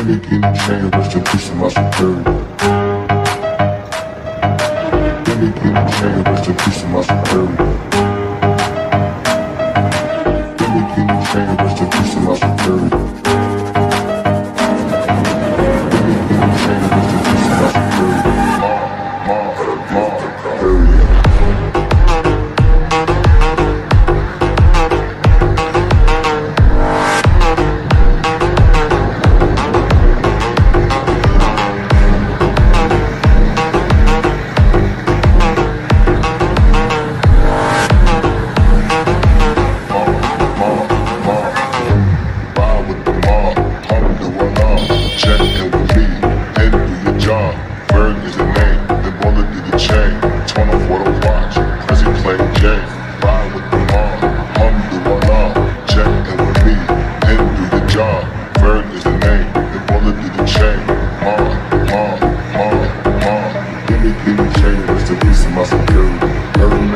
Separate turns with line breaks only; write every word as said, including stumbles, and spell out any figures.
me get a chain, rest in peace to my security. Let me get a chain, rest in peace to my security. Let me get a chain, rest in peace to my security. Let me get a chain, rest in peace to my security. Mom, mom, mom, period. Let me get a chain, rest in peace to my security.